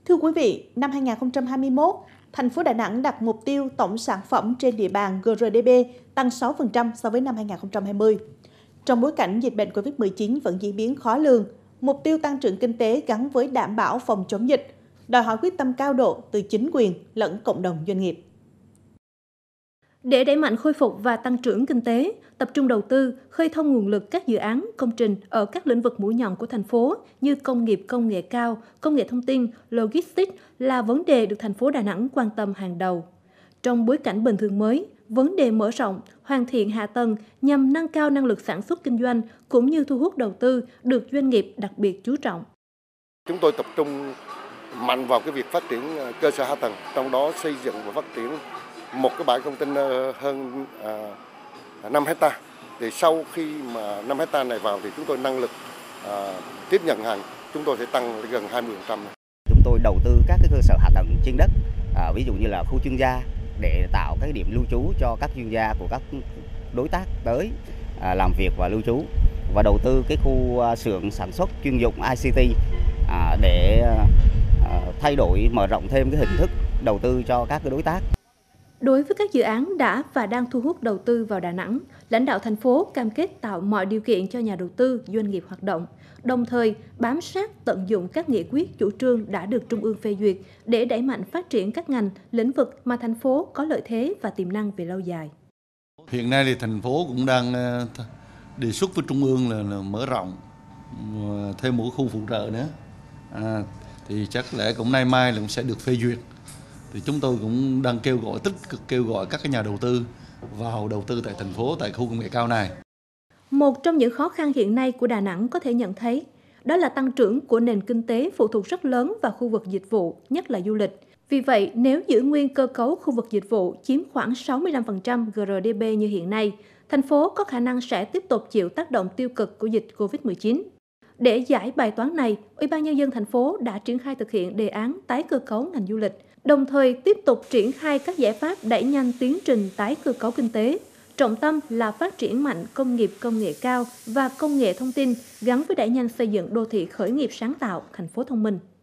Thưa quý vị, năm 2021, thành phố Đà Nẵng đặt mục tiêu tổng sản phẩm trên địa bàn GRDP tăng 6% so với năm 2020. Trong bối cảnh dịch bệnh COVID-19 vẫn diễn biến khó lường, mục tiêu tăng trưởng kinh tế gắn với đảm bảo phòng chống dịch, đòi hỏi quyết tâm cao độ từ chính quyền lẫn cộng đồng doanh nghiệp. Để đẩy mạnh khôi phục và tăng trưởng kinh tế, tập trung đầu tư, khơi thông nguồn lực các dự án, công trình ở các lĩnh vực mũi nhọn của thành phố như công nghiệp công nghệ cao, công nghệ thông tin, logistics là vấn đề được thành phố Đà Nẵng quan tâm hàng đầu. Trong bối cảnh bình thường mới, vấn đề mở rộng, hoàn thiện hạ tầng nhằm nâng cao năng lực sản xuất kinh doanh cũng như thu hút đầu tư được doanh nghiệp đặc biệt chú trọng. Chúng tôi tập trung mạnh vào cái việc phát triển cơ sở hạ tầng, trong đó xây dựng và phát triển một cái bãi container hơn 5 hectare. Thì sau khi mà 5 hectare này vào thì chúng tôi năng lực tiếp nhận hàng chúng tôi sẽ tăng gần 20%. Chúng tôi đầu tư các cái cơ sở hạ tầng trên đất, ví dụ như là khu chuyên gia để tạo cái điểm lưu trú cho các chuyên gia của các đối tác tới làm việc và lưu trú, và đầu tư cái khu xưởng sản xuất chuyên dụng ICT để thay đổi mở rộng thêm cái hình thức đầu tư cho các cái đối tác. Đối với các dự án đã và đang thu hút đầu tư vào Đà Nẵng, lãnh đạo thành phố cam kết tạo mọi điều kiện cho nhà đầu tư, doanh nghiệp hoạt động, đồng thời bám sát tận dụng các nghị quyết chủ trương đã được Trung ương phê duyệt để đẩy mạnh phát triển các ngành, lĩnh vực mà thành phố có lợi thế và tiềm năng về lâu dài. Hiện nay thì thành phố cũng đang đề xuất với Trung ương là mở rộng thêm một khu phụ trợ nữa. Thì chắc lẽ cũng nay mai là cũng sẽ được phê duyệt. Thì chúng tôi cũng đang tích cực kêu gọi các cái nhà đầu tư vào đầu tư tại thành phố, tại khu công nghệ cao này. Một trong những khó khăn hiện nay của Đà Nẵng có thể nhận thấy, đó là tăng trưởng của nền kinh tế phụ thuộc rất lớn vào khu vực dịch vụ, nhất là du lịch. Vì vậy, nếu giữ nguyên cơ cấu khu vực dịch vụ chiếm khoảng 65% GRDP như hiện nay, thành phố có khả năng sẽ tiếp tục chịu tác động tiêu cực của dịch COVID-19. Để giải bài toán này, Ủy ban Nhân dân thành phố đã triển khai thực hiện đề án tái cơ cấu ngành du lịch, đồng thời tiếp tục triển khai các giải pháp đẩy nhanh tiến trình tái cơ cấu kinh tế. Trọng tâm là phát triển mạnh công nghiệp công nghệ cao và công nghệ thông tin gắn với đẩy nhanh xây dựng đô thị khởi nghiệp sáng tạo, thành phố thông minh.